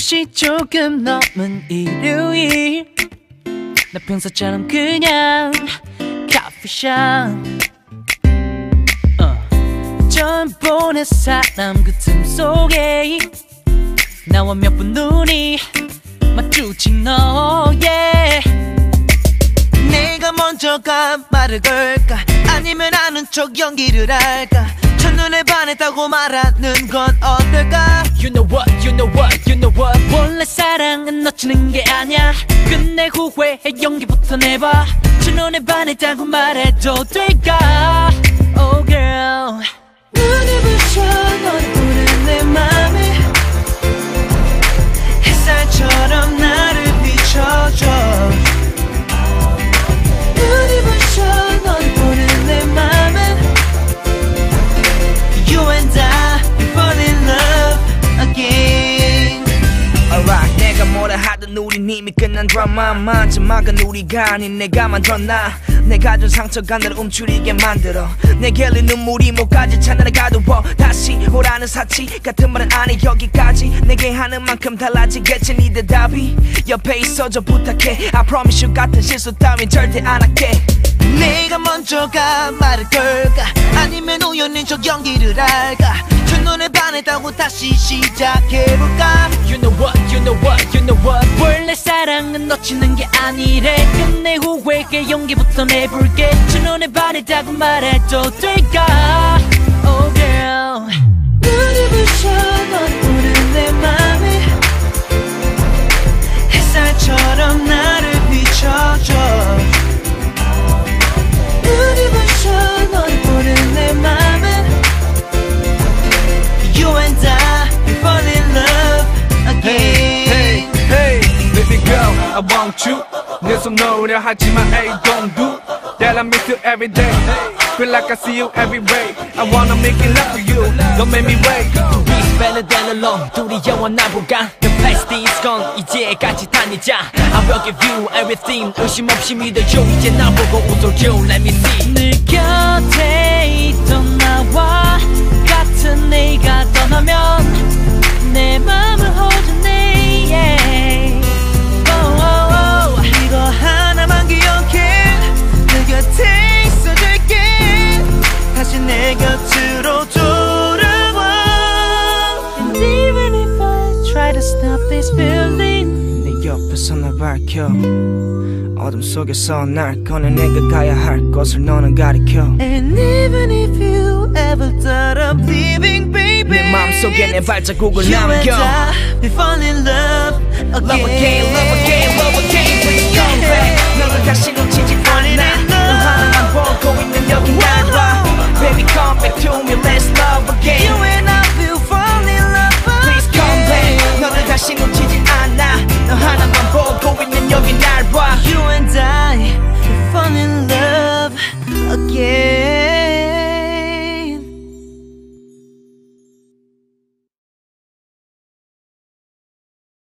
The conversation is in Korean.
4시 조금 넘은 일요일 나 평소처럼 그냥 커피숍 처음 보는 사람 그 틈 속에 나와 몇 분 눈이 마주친 너 yeah. 내가 먼저 가 말을 걸까 아니면 아는 척 연기를 할까 첫눈에 반했다고 말하는 건 어떨까 You know what, you know what, you know what 원래 사랑은 놓치는 게 아냐 끝내 후회해 연기부터 내봐 첫눈에 반했다고 말해도 될까 Oh girl 눈이 부셔 너를 보는 내 맘에 햇살처럼 나를 비춰줘 눈이 부셔 너를 보는 내 맘에 You and I, we fall in love again Alright 내가 뭐라 하든 우린 이미 끝난 드라마 마지막은 우리가 아닌 내가 만들었나 내가 준 상처가 널 움츠리게 만들어 내게 흘린 눈물이 목까지 찬나를 가두어 다시 오라는 사치 같은 말은 아니 여기까지 내게 하는 만큼 달라지겠지 네 대답이 옆에 있어줘 부탁해 I promise you 같은 실수 따윈 절대 안 할게 내가 먼저 가 말을 걸까 아니면 우연인 척 연기를 할까 첫눈에 반했다고 다시 시작해볼까 You know what, you know what, you know what 원래 사랑은 놓치는 게 아니래 끝내 후회해 연기부터 내볼게 첫눈에 반했다고 말해도 될까 Oh girl 눈이 부셔 넌 보는 내 맘에 햇살처럼 나를 비춰줘 눈이 부셔 너를 보는 내 맘에 You and I, we fall in love again Hey, hey, baby girl, I want you 내 손 놓으려 하지만 hey, don't do That I miss you every day Feel like I see you every way I wanna make it love for you Don't make me wait We's better than alone 둘이 영원한 보강 The past is gone 이제 같이 다니자 I will give you everything 의심 없이 믿어줘 이제 나보고 웃어줘 Let me see 늘 곁에 있던 나와 같은 네가 떠나면 내 맘을 hold yeah. oh, oh, oh. 이거 하나만 기억해 내 곁에 있어줄게 다시 내 곁으로 돌아와 And even if I try to stop this feeling 내 옆에서 날 밝혀 어둠 속에서 날 꺼내 내가 가야 할 곳을 너는 가리켜 And even if you ever thought of leaving baby 내 맘속에 내 발자국을 You and 남겨 I, we fall in love again Love again, love again, love again Please come back 너를 다시 놓치지 않아 너 하나만 보고 있는 여기 날 봐